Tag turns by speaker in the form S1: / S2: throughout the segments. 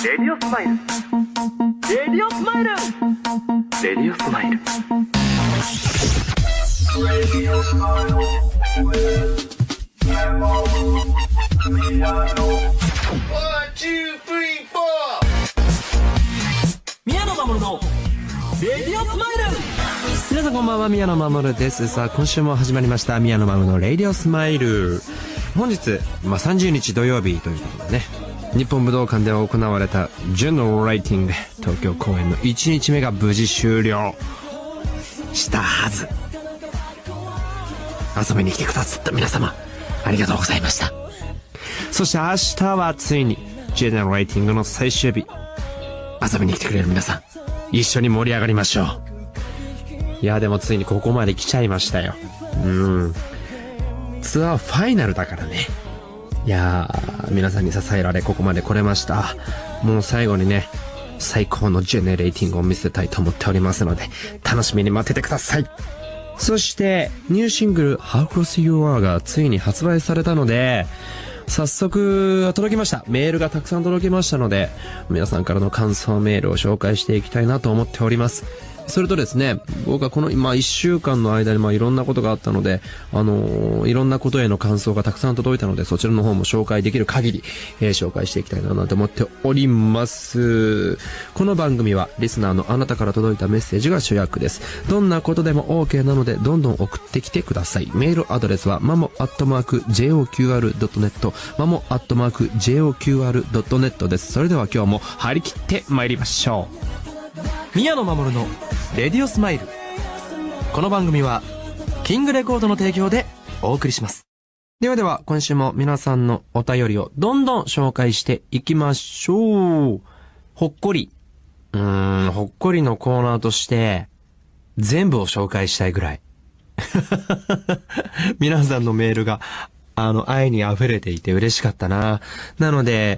S1: レディオスマイルレディオスマイルレディオスマイル
S2: 宮野真守のレディオスマイル。
S3: 皆さんこんばんは、宮野真守です。さあ今週も始まりました宮野真守のレディオスマイル。本日、30日土曜日ということでね、日本武道館で行われたジェネレーティング東京公演の1日目が無事終了したはず。遊びに来てくださった皆様ありがとうございました。そして明日はついにジェネレーティングの最終日。遊びに来てくれる皆さん一緒に盛り上がりましょう。いやでもついにここまで来ちゃいましたよ。ツアーファイナルだからね。いやー、皆さんに支えられここまで来れました。もう最後にね、最高のジェネレーティングを見せたいと思っておりますので、楽しみに待っててください。そしてニューシングル How Close You Are がついに発売されたので、早速届きました。メールがたくさん届きましたので、皆さんからの感想メールを紹介していきたいなと思っております。それとですね、僕はこの1週間の間にいろんなことがあったので、いろんなことへの感想がたくさん届いたので、そちらの方も紹介できる限り、紹介していきたいなと思っております。この番組はリスナーのあなたから届いたメッセージが主役です。どんなことでも OK なのでどんどん送ってきてください。メールアドレスは mamo@joqr.net mamo@joqr.net です。それでは今日も張り切って参りましょう。
S2: 宮野真守のレディオスマイル。この番組はキングレコードの提供でお送りします。
S3: ではでは今週も皆さんのお便りをどんどん紹介していきましょう。ほっこりほっこりのコーナーとして全部を紹介したいぐらい皆さんのメールが愛に溢れていて嬉しかったな。なので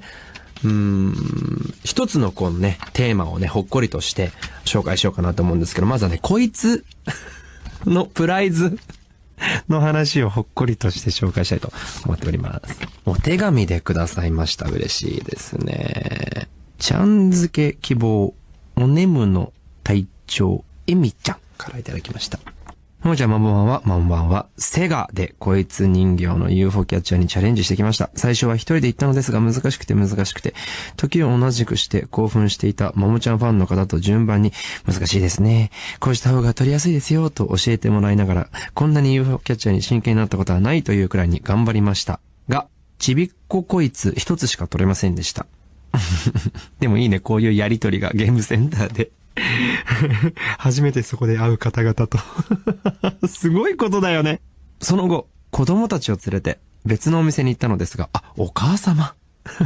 S3: 一つのこのね、テーマをね、ほっこりとして紹介しようかなと思うんですけど、まずはね、こいつのプライズの話をほっこりとして紹介したいと思っております。お手紙でくださいました。嬉しいですね。ちゃんづけ希望、おねむの隊長、えみちゃんからいただきました。ももちゃん、まんばんは。セガでこいつ人形の UFO キャッチャーにチャレンジしてきました。最初は一人で行ったのですが難しくて、時を同じくして興奮していたももちゃんファンの方と順番に難しいですね。こうした方が取りやすいですよと教えてもらいながら、こんなに UFO キャッチャーに真剣になったことはないというくらいに頑張りました。が、ちびっここいつ一つしか取れませんでした。でもいいね、こういうやりとりがゲームセンターで。初めてそこで会う方々とすごいことだよね。その後子供たちを連れて別のお店に行ったのですが、お母様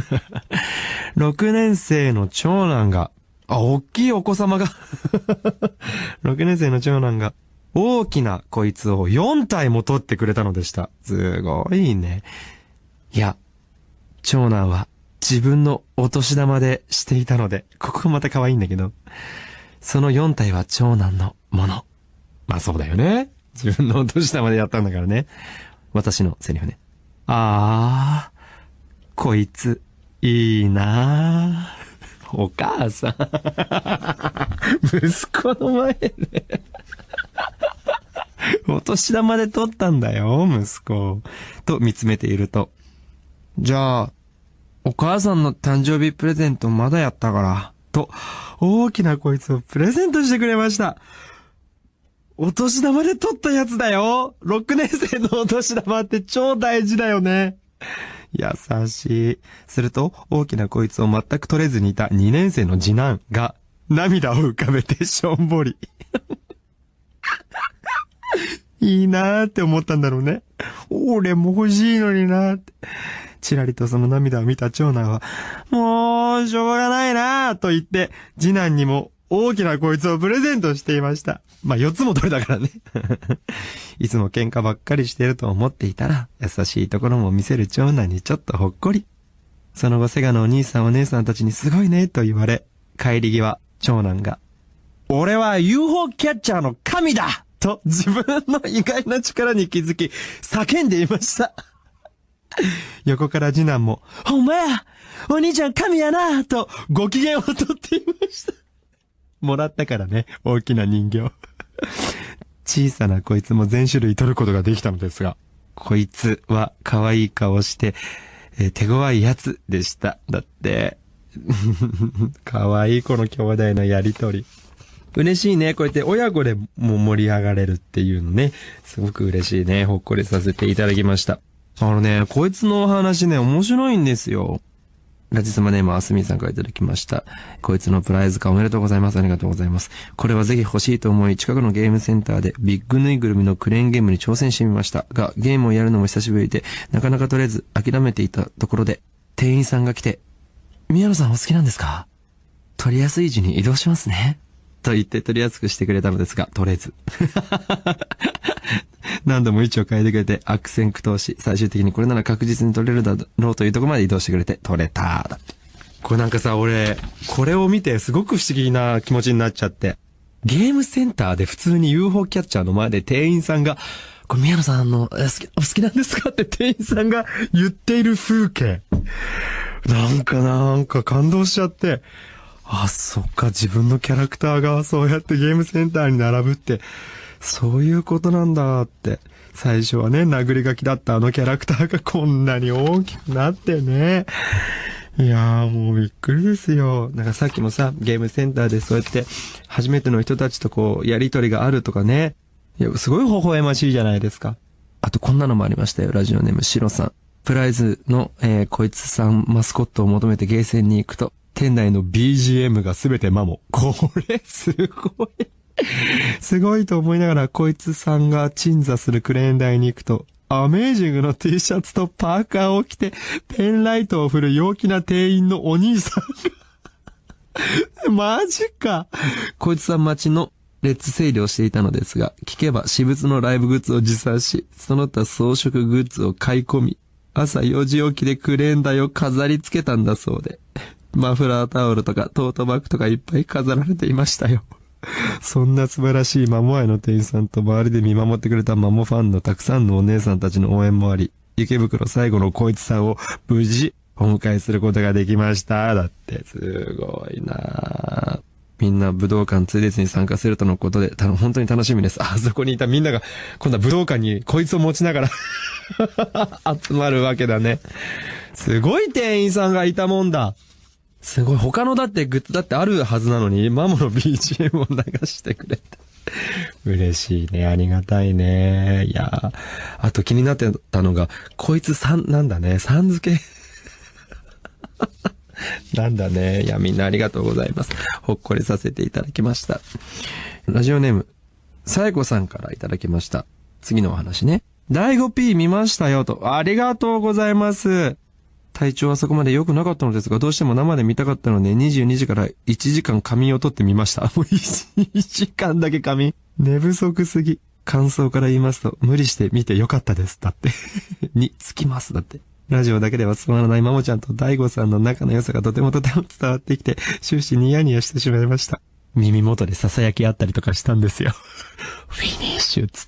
S3: 6年生の長男が大きいお子様が6年生の長男が大きなこいつを4体も取ってくれたのでした。すごいね。いや、長男は自分のお年玉でしていたので、ここがまた可愛いんだけど、その4体は長男のもの。まあそうだよね。自分のお年玉でやったんだからね。私のセリフね。こいつ、いいなぁ。お母さん。息子の前で。お年玉で取ったんだよ、息子。と見つめていると。じゃあ、お母さんの誕生日プレゼントまだやったから。と、大きなこいつをプレゼントしてくれました。お年玉で取ったやつだよ。6年生のお年玉って超大事だよね。優しい。すると、大きなこいつを全く取れずにいた2年生の次男が涙を浮かべてしょんぼり。いいなーって思ったんだろうね。俺も欲しいのになーって。ちらりとその涙を見た長男は、もう、しょうがないなぁと言って、次男にも大きなこいつをプレゼントしていました。4つも取れたからね。いつも喧嘩ばっかりしてると思っていたら、優しいところも見せる長男にちょっとほっこり。その後、セガのお兄さんお姉さんたちにすごいねと言われ、帰り際、長男が、俺は UFO キャッチャーの神だと自分の意外な力に気づき、叫んでいました。 横から次男も、ほんまやお兄ちゃん神やなとご機嫌をとっていました。もらったからね、大きな人形。小さなこいつも全種類取ることができたのですが、こいつは可愛い顔して、手強いやつでした。だって、可愛いこの兄弟のやりとり。嬉しいね。こうやって親子でも盛り上がれるっていうのね。すごく嬉しいね。ほっこりさせていただきました。こいつのお話ね、面白いんですよ。ラジスマネームあすみさんからいただきました。こいつのプライズ化おめでとうございます。ありがとうございます。これはぜひ欲しいと思い、近くのゲームセンターでビッグぬいぐるみのクレーンゲームに挑戦してみましたが、ゲームをやるのも久しぶりで、なかなか取れず諦めていたところで、店員さんが来て、宮野さんお好きなんですか？取りやすい位置に移動しますね。と言って取りやすくしてくれたのですが、取れず。何度も位置を変えてくれて悪戦苦闘し、最終的にこれなら確実に取れるだろうというところまで移動してくれて取れた。だって。これなんかさ、俺、これを見てすごく不思議な気持ちになっちゃって。ゲームセンターで普通に UFO キャッチャーの前で店員さんが、これ宮野さんお好きなんですかって店員さんが言っている風景。なんか感動しちゃって。あ、そっか、自分のキャラクターがそうやってゲームセンターに並ぶって、そういうことなんだって。最初はね、殴り書きだったあのキャラクターがこんなに大きくなってね。いやーもうびっくりですよ。なんかさっきもさ、ゲームセンターでそうやって初めての人たちとこう、やりとりがあるとかね。いや、すごい微笑ましいじゃないですか。あとこんなのもありましたよ。ラジオネームシロさん。プライズの、こいつさんマスコットを求めてゲーセンに行くと、店内の BGM がすべてマモ。これすごい。すごいと思いながら、こいつさんが鎮座するクレーン台に行くと、アメージングの T シャツとパーカーを着て、ペンライトを振る陽気な店員のお兄さんが。マジか。こいつさん待ちの列整理をしていたのですが、聞けば私物のライブグッズを持参し、その他装飾グッズを買い込み、朝4時起きでクレーン台を飾り付けたんだそうで、マフラータオルとかトートバッグとかいっぱい飾られていましたよ。そんな素晴らしいマモ愛の店員さんと周りで見守ってくれたマモファンのたくさんのお姉さんたちの応援もあり、池袋最後のこいつさんを無事お迎えすることができました。だって、すごいなぁ。みんな武道館2列に参加するとのことで、本当に楽しみです。あそこにいたみんなが、今度は武道館にこいつを持ちながら集まるわけだね。すごい店員さんがいたもんだ。すごい。他のだってグッズだってあるはずなのに、マモの BGM を流してくれた。嬉しいね。ありがたいね。いやあと気になってたのが、こいつさんなんだね。さん付け。なんだね。いや、みんなありがとうございます。ほっこりさせていただきました。ラジオネーム、さえこさんからいただきました。次のお話ね。第 5P 見ましたよと。ありがとうございます。体調はそこまで良くなかったのですが、どうしても生で見たかったので、22時から1時間仮眠を取ってみました。もう1時間だけ仮眠。寝不足すぎ。感想から言いますと、無理して見てよかったです。だって。につきます。だって。ラジオだけではつまらないマモちゃんと大悟さんの仲の良さがとても伝わってきて、終始ニヤニヤしてしまいました。耳元で囁きあったりとかしたんですよ。フィニッシュつって。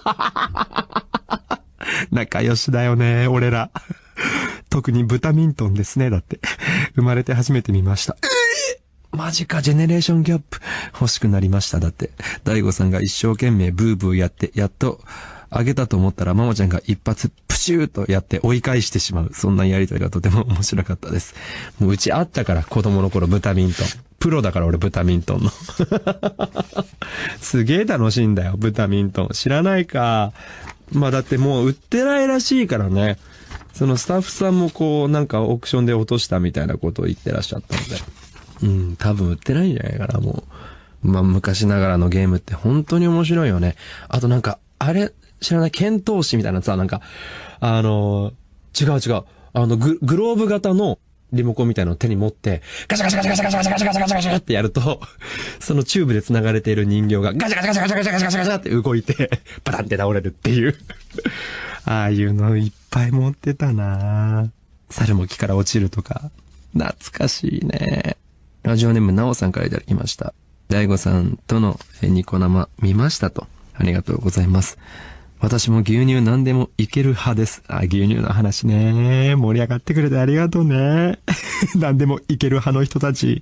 S3: 仲良しだよね、俺ら。特にブタミントンですね、だって。生まれて初めて見ました。マジか、ジェネレーションギャップ。欲しくなりました、だって。大悟さんが一生懸命ブーブーやって、やっと、あげたと思ったら、ママちゃんが一発プシューとやって追い返してしまう。そんなやりとりがとても面白かったです。もううちあったから、子供の頃ブタミントン。プロだから俺ブタミントンの。すげえ楽しいんだよ、ブタミントン。知らないか。まあだってもう売ってないらしいからね。そのスタッフさんもこうなんかオークションで落としたみたいなことを言ってらっしゃったので。多分売ってないんじゃないかな、もう。まあ昔ながらのゲームって本当に面白いよね。あとなんか、あれ、知らない剣闘士みたいなさ、なんか、違う。グローブ型のリモコンみたいなのを手に持って、ガシャガシャガシャガシャガシャガシャガシャガシャガシャガシャってやると、そのチューブで繋がれている人形がガシャガシャガシャガシャガシャガシャガシャガシャって動いて、バタンって倒れるっていう。ああいうのいっぱい持ってたな。猿も木から落ちるとか。懐かしいね。ラジオネームなおさんからいただきました。大悟さんとのニコ生見ましたと。ありがとうございます。 私も牛乳何でもいける派です。牛乳の話ね。盛り上がってくれてありがとうね。何でもいける派の人たち。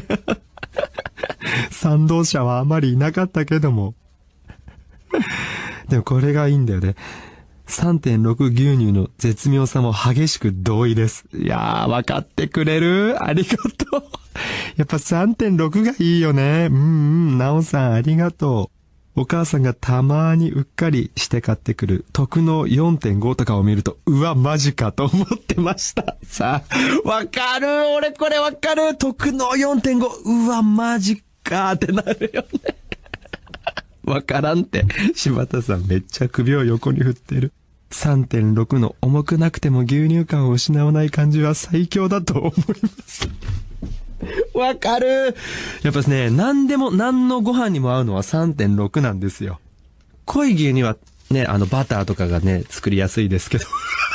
S3: 賛同者はあまりいなかったけども。でもこれがいいんだよね。3.6 牛乳の絶妙さも激しく同意です。いやー、わかってくれる？ありがとう。やっぱ 3.6 がいいよね。なおさんありがとう。お母さんがたまにうっかりして買ってくる特納 4.5 とかを見ると、うわ、マジかと思ってました。さあ、わかる。俺これわかる。特納 4.5。うわ、マジかってなるよね。わからんって。柴田さんめっちゃ首を横に振ってる。3.6 の重くなくても牛乳感を失わない感じは最強だと思います。わかる。やっぱですね、何のご飯にも合うのは 3.6 なんですよ。濃い牛乳はね、バターとかがね、作りやすいですけど。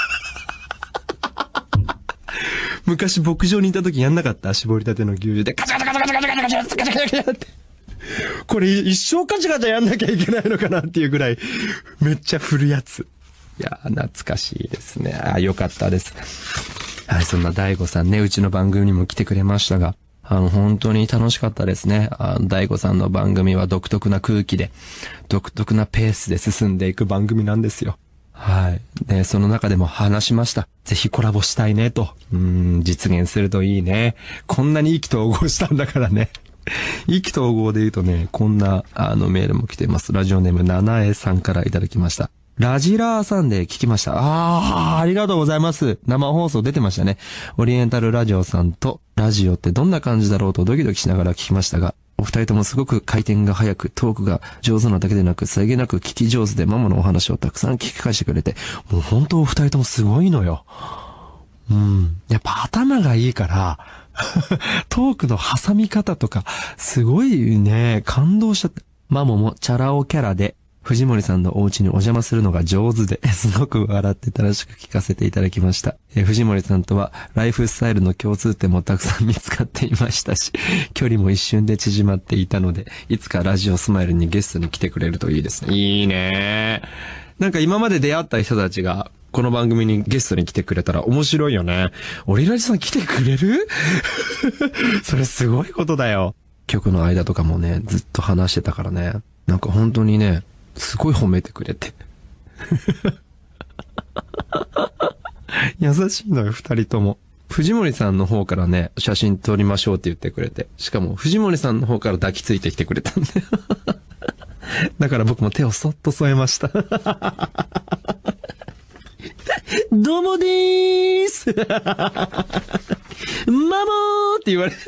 S3: 昔牧場にいた時やんなかった？絞りたての牛乳でカチャカチャカチャカチャカチャカチャカチャカチャカチャって。これ一生カチャカチャやんなきゃいけないのかなっていうぐらい、めっちゃ振るやつ。いやー、懐かしいですね。よかったです。はい、そんな大悟さんね、うちの番組にも来てくれましたが、本当に楽しかったですね。大悟さんの番組は独特な空気で、独特なペースで進んでいく番組なんですよ。はい。で、その中でも話しました。ぜひコラボしたいねと。実現するといいね。こんなに意気投合したんだからね。意気投合で言うとね、こんな、メールも来ています。ラジオネーム、ななえさんからいただきました。ラジラーさんで聞きました。ありがとうございます。生放送出てましたね。オリエンタルラジオさんとラジオってどんな感じだろうとドキドキしながら聞きましたが、お二人ともすごく回転が早く、トークが上手なだけでなく、さりげなく聞き上手でママのお話をたくさん聞き返してくれて、もう本当お二人ともすごいのよ。やっぱ頭がいいから、トークの挟み方とか、すごいね、感動しちゃった。マモもチャラ男キャラで、藤森さんのお家にお邪魔するのが上手で、すごく笑って楽しく聞かせていただきました。藤森さんとはライフスタイルの共通点もたくさん見つかっていましたし、距離も一瞬で縮まっていたので、いつかラジオスマイルにゲストに来てくれるといいですね。いいね。なんか今まで出会った人たちが、この番組にゲストに来てくれたら面白いよね。オリラジさん来てくれる？それすごいことだよ。曲の間とかもね、ずっと話してたからね。なんか本当にね、すごい褒めてくれて。優しいのよ、二人とも。藤森さんの方からね、写真撮りましょうって言ってくれて。しかも、藤森さんの方から抱きついてきてくれたんで。だから僕も手をそっと添えました。どうもでーす。マモーって言われて。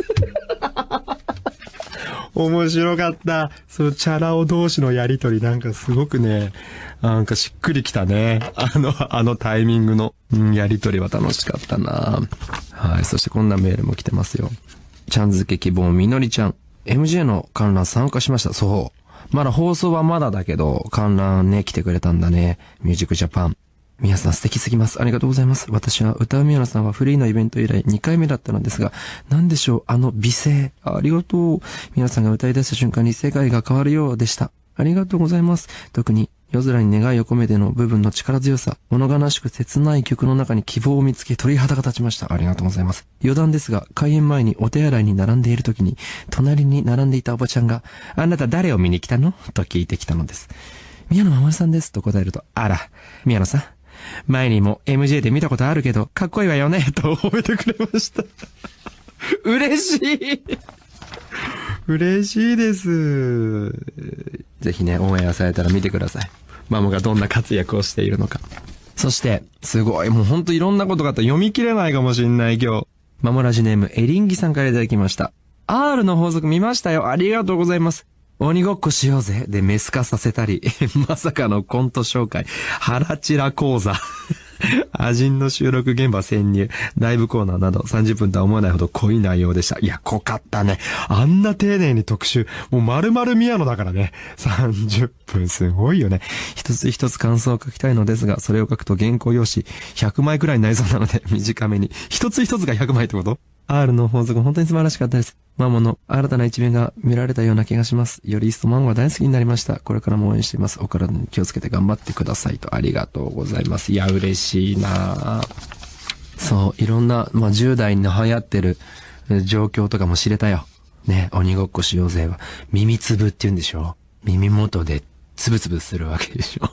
S3: 面白かった。そのチャラ男同士のやりとりなんかすごくね、なんかしっくりきたね。あのタイミングの、やりとりは楽しかったな。はい。そしてこんなメールも来てますよ。ちゃんづけ希望みのりちゃん。MJ の観覧参加しました。そう。まだ放送はまだだけど、観覧ね、来てくれたんだね。ミュージックジャパン。宮さん素敵すぎます。ありがとうございます。私は歌う宮野さんはフリーのイベント以来2回目だったのですが、なんでしょう、美声。ありがとう。宮野さんが歌い出した瞬間に世界が変わるようでした。ありがとうございます。特に夜空に願いを込めての部分の力強さ、物悲しく切ない曲の中に希望を見つけ鳥肌が立ちました。ありがとうございます。余談ですが、開演前にお手洗いに並んでいる時に、隣に並んでいたおばちゃんが、あなた誰を見に来たのと聞いてきたのです。宮野真守さんですと答えると、あら、宮野さん。前にも MJ で見たことあるけど、かっこいいわよね、と褒めてくれました。嬉しい嬉しいです。ぜひね、オンエアされたら見てください。マモがどんな活躍をしているのか。そして、すごい、もうほんといろんなことがあったら読み切れないかもしんない今日。マモラジネームエリンギさんからいただきました。R の法則見ましたよ。ありがとうございます。鬼ごっこしようぜでメス化させたり、まさかのコント紹介、ハラチラ講座、アジンの収録現場潜入、ライブコーナーなど30分とは思わないほど濃い内容でした。いや、濃かったね。あんな丁寧に特集、もう丸々宮野だからね。30分すごいよね。一つ一つ感想を書きたいのですが、それを書くと原稿用紙100枚くらいになりそうなので短めに。一つ一つが100枚ってこと？ R の法則本当に素晴らしかったです。ママの新たな一面が見られたような気がします。より一層ママが大好きになりました。これからも応援しています。お体に気をつけて頑張ってくださいと。ありがとうございます。いや、嬉しいなそう、いろんな、10代に流行ってる状況とかも知れたよ。ね、鬼ごっこしようぜは、耳つぶって言うんでしょ？耳元でつぶつぶするわけでしょ？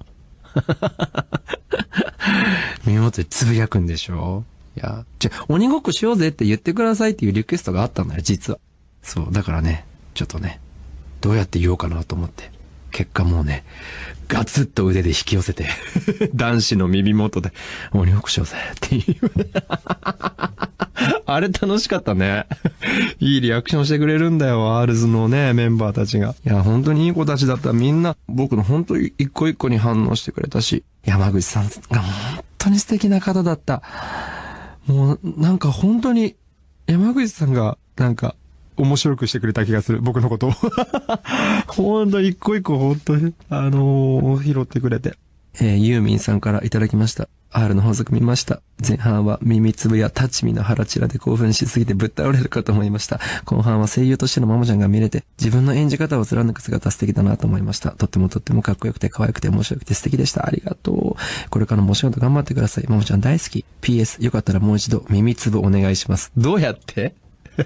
S3: 耳元でつぶやくんでしょ？いや、鬼ごっこしようぜって言ってくださいっていうリクエストがあったんだよ、実は。そう、だからね、ちょっとね、どうやって言おうかなと思って。結果もうね、ガツッと腕で引き寄せて、男子の耳元で、鬼ごっこしようぜっていう。あれ楽しかったね。いいリアクションしてくれるんだよ、アールズのね、メンバーたちが。いや、本当にいい子たちだった。みんな、僕の本当に一個一個に反応してくれたし、山口さんが本当に素敵な方だった。もう、なんか本当に、山口さんが、なんか、面白くしてくれた気がする。僕のことを。ほんと一個一個本当に、拾ってくれて。ユーミンさんからいただきました。R の法則見ました。前半は耳つぶや立ち見の腹チラで興奮しすぎてぶっ倒れるかと思いました。後半は声優としてのマモちゃんが見れて、自分の演じ方を貫く姿素敵だなと思いました。とってもかっこよくて可愛くて面白くて素敵でした。ありがとう。これからもお仕事頑張ってください。マモちゃん大好き。PS、よかったらもう一度耳つぶお願いします。どうやって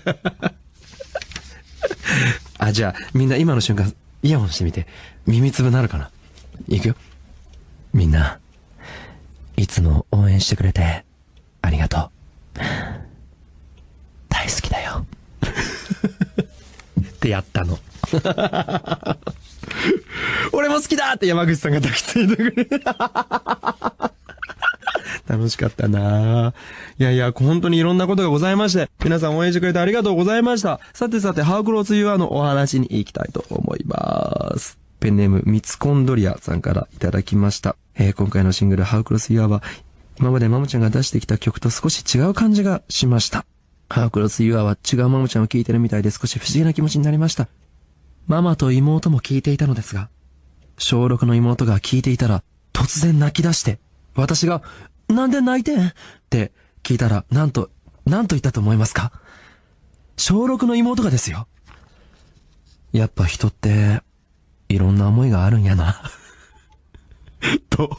S3: じゃあ、みんな今の瞬間、イヤホンしてみて、耳つぶなるかな？いくよ。みんな、いつも応援してくれて、ありがとう。大好きだよ。ってやったの。俺も好きだって山口さんが抱きついてくれ。楽しかったなぁ。いや、本当にいろんなことがございまして、皆さん応援してくれてありがとうございました。さて、ハウクロスユアのお話に行きたいと思います。ペンネーム、ミツコンドリアさんからいただきました。今回のシングル、ハウクロスユアは、今までマモちゃんが出してきた曲と少し違う感じがしました。ハウクロスユアは違うマモちゃんを聴いてるみたいで少し不思議な気持ちになりました。ママと妹も聴いていたのですが、小6の妹が聴いていたら、突然泣き出して、私が、なんで泣いてんって聞いたら、なんと言ったと思いますか？小6の妹がですよ。やっぱ人って、いろんな思いがあるんやな。と、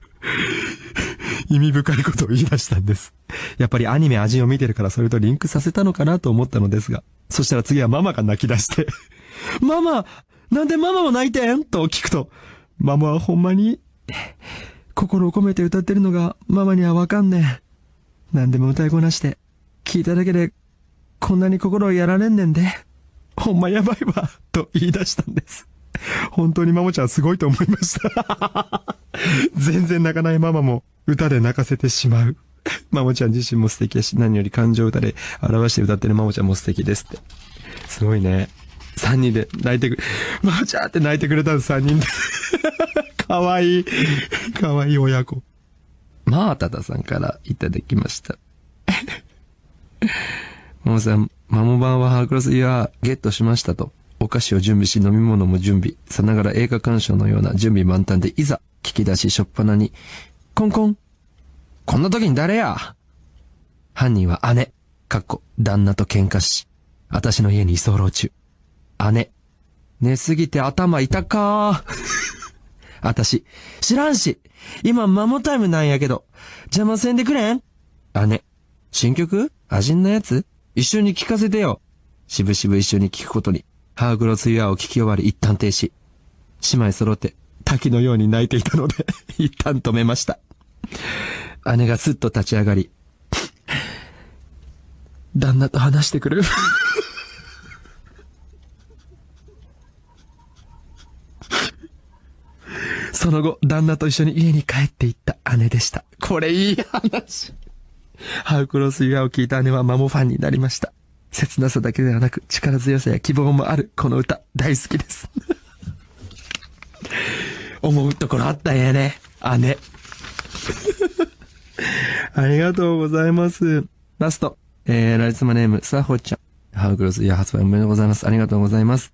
S3: 意味深いことを言い出したんです。やっぱりアニメ味を見てるからそれとリンクさせたのかなと思ったのですが、そしたら次はママが泣き出して、ママ、なんでママも泣いてんと聞くと、ママはほんまに、心を込めて歌ってるのがママにはわかんねえ。なんでも歌いこなして、聞いただけで、こんなに心をやられんねんで、ほんまやばいわ、と言い出したんです。本当にマモちゃんすごいと思いました。全然泣かないママも歌で泣かせてしまう。マモちゃん自身も素敵やし、何より感情歌で表して歌ってるマモちゃんも素敵ですって。すごいね。3人で泣いてマモちゃんって泣いてくれたんです、3人で。かわいい親子。マータダさんからいただきました。マモさん、マモ版はハークロスイヤーゲットしましたと。お菓子を準備し、飲み物も準備。さながら映画鑑賞のような準備万端で、いざ、聞き出ししょっぱなに、コンコン。こんな時に誰や？犯人は姉。旦那と喧嘩し、私の家に居候中。姉。寝すぎて頭痛かー。私、知らんし。今マモタイムなんやけど、邪魔せんでくれん？姉。新曲？味んなやつ？一緒に聞かせてよ。しぶしぶ一緒に聞くことに。ハークロスユアを聞き終わり一旦停止。姉妹揃って滝のように泣いていたので一旦止めました。姉がすっと立ち上がり、旦那と話してくる。その後、旦那と一緒に家に帰っていった姉でした。これいい話。ハウクロスユアを聞いた姉はマモファンになりました。切なさだけではなく力強さや希望もあるこの歌大好きです。思うところあったんやね、姉。ありがとうございます。ラスト、ラリスマネームサホちゃん。ハウクロスイヤー発売おめでとうございます。ありがとうございます。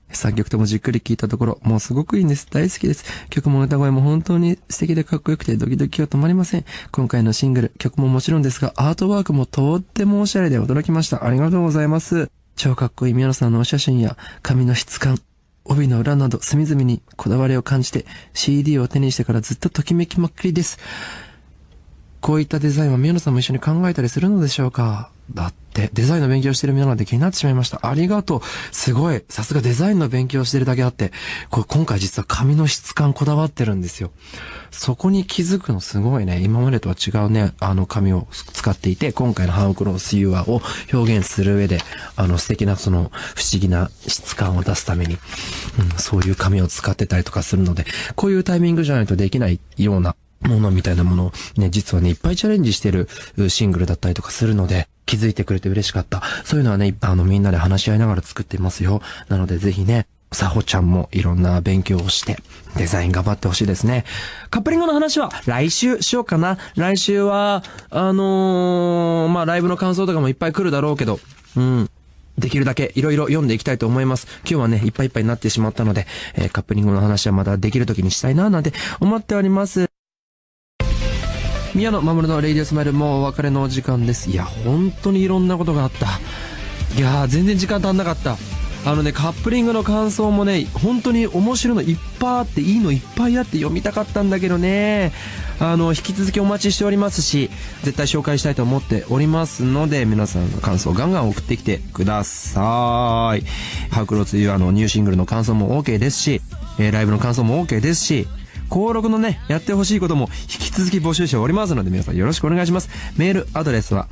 S3: 作曲ともじっくり聴いたところ、もうすごくいいんです。大好きです。曲も歌声も本当に素敵でかっこよくてドキドキが止まりません。今回のシングル、曲ももちろんですが、アートワークもとってもおしゃれで驚きました。ありがとうございます。超かっこいい宮野さんのお写真や紙の質感、帯の裏など隅々にこだわりを感じて CD を手にしてからずっとときめきまっくりです。こういったデザインは宮野さんも一緒に考えたりするのでしょうか？だってデザインの勉強してる宮野なんて気になってしまいました。ありがとう。すごい。さすがデザインの勉強してるだけあって、これ今回実は紙の質感こだわってるんですよ。そこに気づくのすごいね。今までとは違うね、紙を使っていて、今回のハウクロスユアを表現する上で、素敵な不思議な質感を出すために、そういう紙を使ってたりとかするので、こういうタイミングじゃないとできないようなものみたいなものをね、実はね、いっぱいチャレンジしてるシングルだったりとかするので、気づいてくれて嬉しかった。そういうのはね、みんなで話し合いながら作っていますよ。なのでぜひね、さほちゃんもいろんな勉強をして、デザイン頑張ってほしいですね。カップリングの話は来週しようかな。来週は、ライブの感想とかもいっぱい来るだろうけど、できるだけいろいろ読んでいきたいと思います。今日はね、いっぱいいっぱいになってしまったので、カップリングの話はまたできる時にしたいな、なんて思っております。宮野真守のレイディオスマイル、もうお別れのお時間です。いや、本当にいろんなことがあった。いやー、全然時間足んなかった。カップリングの感想もね、本当に面白いのいっぱいあって、いいのいっぱいあって読みたかったんだけどね。引き続きお待ちしておりますし、絶対紹介したいと思っておりますので、皆さんの感想ガンガン送ってきてください。ハウクロスユアのニューシングルの感想も OK ですし、ライブの感想も OK ですし、登録のね、やってほしいことも引き続き募集しておりますので、皆さんよろしくお願いします。メールアドレスは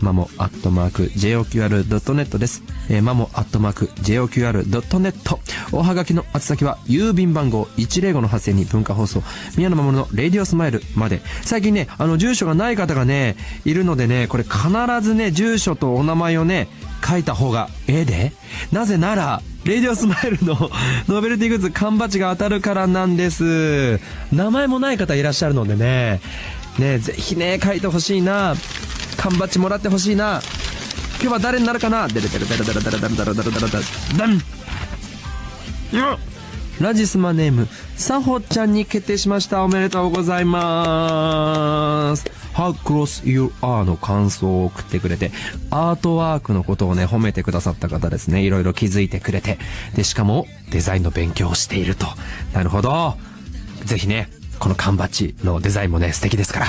S3: mamo@joqr.net です。mamo@joqr.net。おはがきの宛先は郵便番号 105-8000 に文化放送宮野真守のレディオスマイルまで。最近ね、住所がない方がね、いるのでね、これ必ずね、住所とお名前をね、書いた方がで、なぜならレディオスマイルのノベルティグッズ缶バッジが当たるからなんです。名前もない方いらっしゃるのでね、ぜひね、書いてほしいな。缶バッジもらってほしいな。今日は誰になるかな。ラジスマネームさほちゃんに決定しました。おめでとうございます。How close you are の感想を送ってくれて、アートワークのことをね、褒めてくださった方ですね。いろいろ気づいてくれて、で、しかもデザインの勉強をしていると。なるほど。ぜひね、この缶バッジのデザインもね、素敵ですから。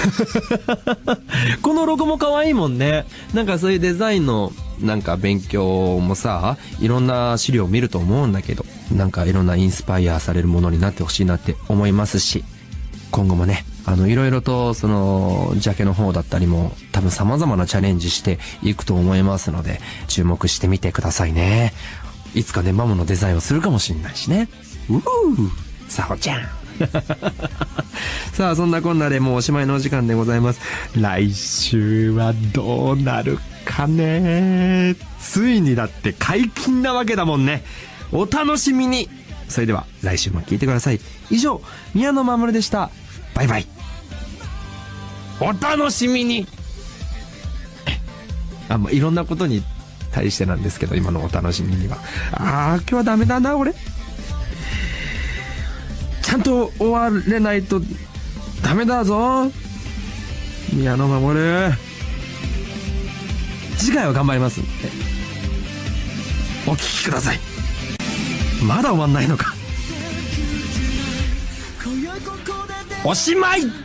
S3: このロゴも可愛いもんね。なんかそういうデザインのなんか勉強もさ、いろんな資料を見ると思うんだけど、なんかいろんなインスパイアされるものになってほしいなって思いますし、今後もね、いろいろとジャケの方だったりも多分様々なチャレンジしていくと思いますので、注目してみてくださいね。いつかね、マモのデザインをするかもしれないしね。さほちゃん。さあ、そんなこんなでもうおしまいのお時間でございます。来週はどうなるかね。ついにだって解禁なわけだもんね。お楽しみに。それでは来週も聞いてください。以上、宮野真守でした。バイバイ。お楽しみに。いろんなことに対してなんですけど、今のお楽しみには。今日はダメだな、俺。ちゃんと終われないとダメだぞ。宮野真守。次回は頑張りますんで、お聞きください。まだ終わんないのか。おしまい。